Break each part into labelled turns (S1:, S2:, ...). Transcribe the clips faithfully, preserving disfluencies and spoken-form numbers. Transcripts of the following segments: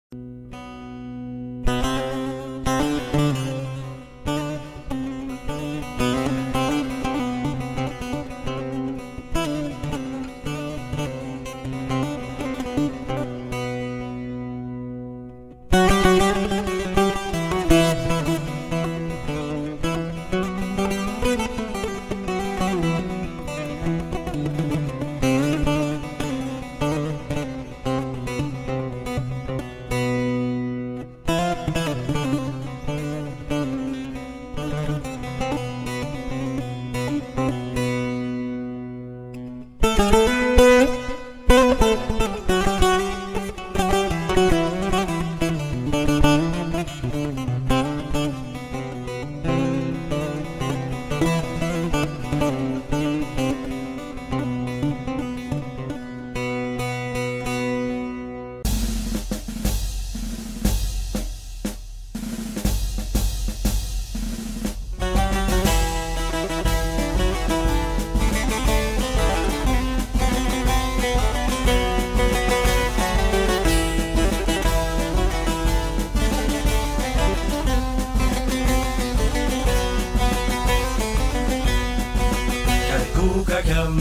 S1: كركوككم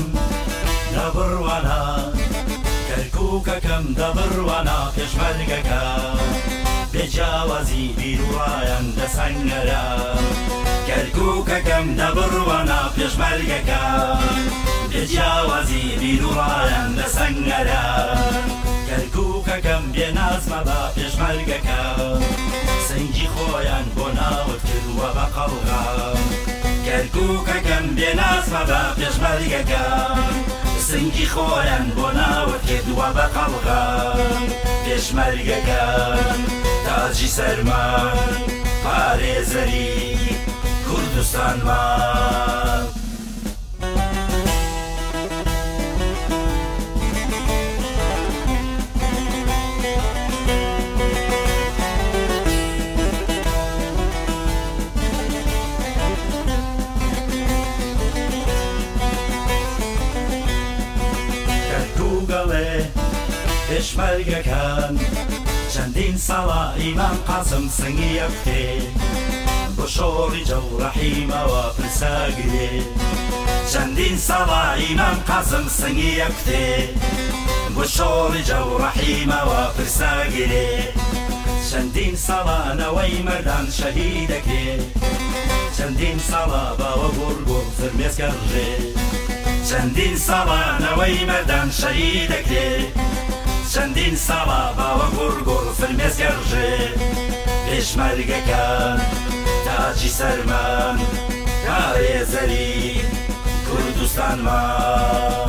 S1: دبر وانا كركوككم دبر وانا پێشمەرگەکە بێجیاوازی بیرڕایان دەسەنگەرە کەرکووکەکەم دەبڕوانە پێشمەرگەکە بێجیاوازی بیرڕایان دەسەنگەرە کەرکووکەکەم بێنازمە بە پێشمەرگەکە سەنگی خۆیان بۆ ناوت کردووە بە قەڵغا کەرکووکەکەم بێنازمە بە پێشمەرگەکە سنگی خۆیان بۆ ناوت کردووە بە قەڵغا پێشمەرگەکە تاجی سەرمان پارێزەری کوردستانمان پێشمەرگەکان چەندین ساڵە ئیمام قاسم سنگی یەکتێ بۆ شۆڕی جەوڕەحیمەوە پرساگرێ چەندین ساڵە ئیمام قاسم سنگی یەکتێ بۆ شۆڕی جەوڕەحیمەوە پرساگرێ چەندین ساڵانەوەی مەردان شەهید دەکرێ چەندین ساڵە باوە گوڕگوڕ فرمێسکەڕژێ چەندین ساڵانەوەی مەردان شەهید دەکرێ چەندین ساڵە باوە گوڕگوڕ فرمێسکەڕژێ پێشمەرگەکان تاجی سەرمان پارێزەری کوردستانمان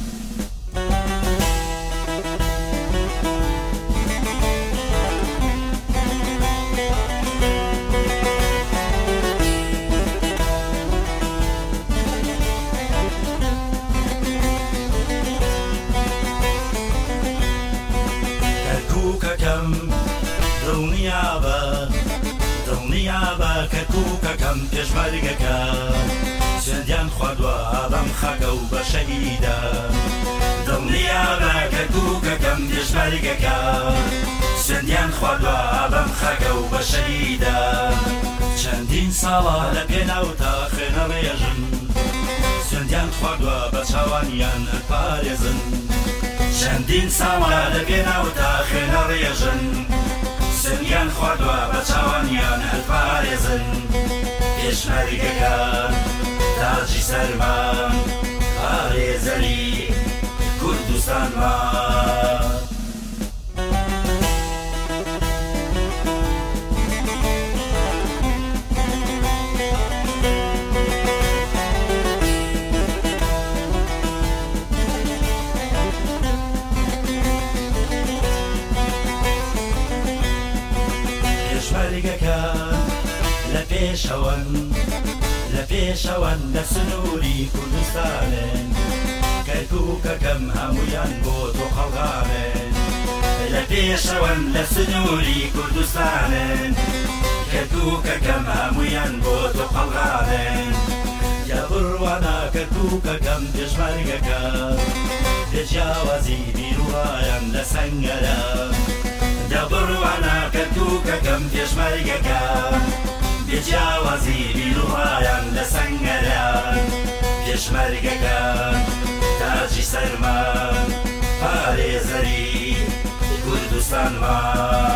S1: کەرکووکەکەم دڵنیابە دڵنیابە کەرکووکەکەم پێشمەرگەکە چەندیان خواردووە بەم خاکە و بە شەهیدە دڵنیابە کەرکووکەکەم پێشمەرگەکە چەندیان خواردووە بەم خاکە و بە شەهیدە چەندین ساڵە لە پێناوتە خوێنە ڕێژن چەندیان خواردووە بە چاوانیان پارێزن چەندین ساڵە لە پێناوتە خوێنە ڕێژن سنگیان خواردووە بە چاوانیان هەلپارێزن پێشمەرگەکان تاجی سەرمان پارێزەری کوردستانمان پێشمەرگەکان لە پێشەوەن لە پێشەوەن لە سنووری کوردستانن کەرکووکەکەم هەمویان بۆ تۆ خەڵغانن لە پێشەوەن لە سنووری کوردستانن کەرکووکەکەم هەمویان بۆ تۆ خەڵغانن یا بڕوانە کەرکووکەکەم پێشمەرگەکە بێجیاوازی بیرڕایان لە سەنگەرە دەبڕوانە دەکەم پێشمەرگەکان بێجیاوازی بیرروهایان لە سەنگەران پێشمەرگەکان تاجی سەرمان پارێزەری کوردستانمان